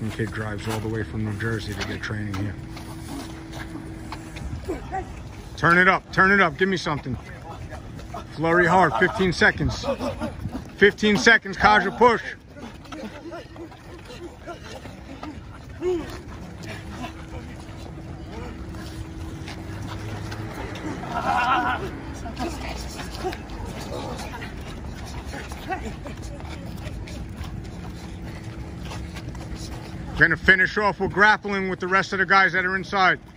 fucking kid drives all the way from New Jersey to get training here. Turn it up, give me something. Flurry hard, 15 seconds. 15 seconds, Kaja, push. We're gonna finish off with grappling with the rest of the guys that are inside.